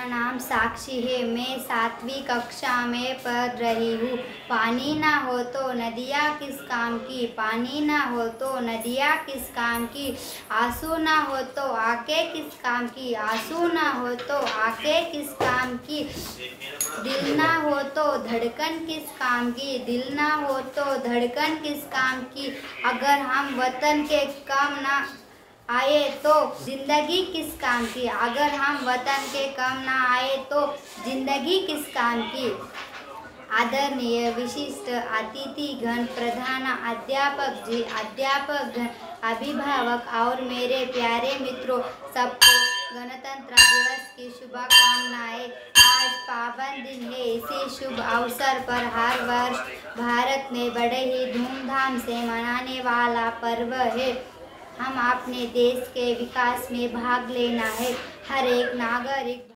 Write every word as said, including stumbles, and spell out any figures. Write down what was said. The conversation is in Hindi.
मेरा नाम साक्षी है। मैं सातवीं कक्षा में पढ़ रही हूँ। पानी ना हो तो नदियाँ किस काम की, पानी ना हो तो नदियाँ किस काम की, आंसू ना हो तो आंखें किस काम की, आंसू ना हो तो आंखें किस काम की, दिल ना हो तो धड़कन किस काम की, दिल ना हो तो धड़कन किस काम की, अगर हम वतन के काम ना आए तो जिंदगी किस काम की, अगर हम वतन के काम ना आए तो जिंदगी किस काम की। आदरणीय विशिष्ट अतिथि गण, प्रधान अध्यापक जी, अध्यापक गण, अभिभावक और मेरे प्यारे मित्रों, सबको गणतंत्र दिवस की शुभकामनाएं। आज पावन दिन है। इसी शुभ अवसर पर हर वर्ष भारत में बड़े ही धूमधाम से मनाने वाला पर्व है। हम अपने देश के विकास में भाग लेना है। हर एक नागरिक